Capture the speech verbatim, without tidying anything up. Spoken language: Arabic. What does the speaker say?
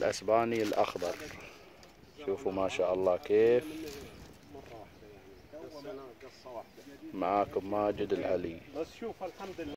الاسباني الاخضر. شوفوا ما شاء الله كيف. معاكم ماجد العلي.